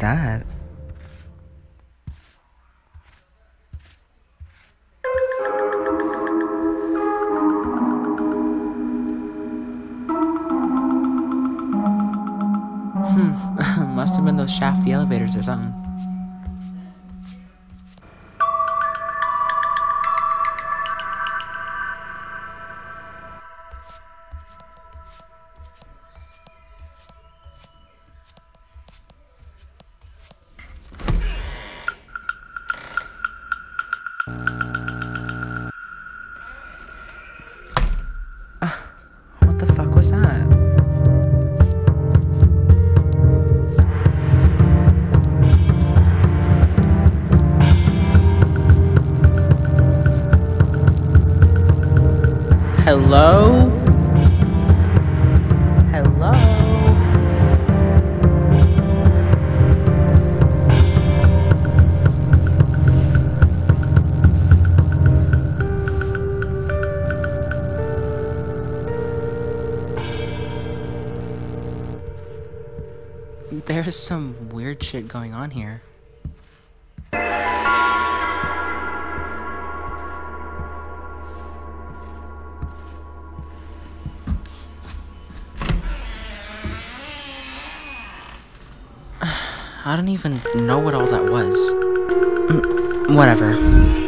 that? Must have been those shafty elevators or something. What the fuck was that? Hello? Hello? There's some weird shit going on here. I don't even know what all that was. Whatever.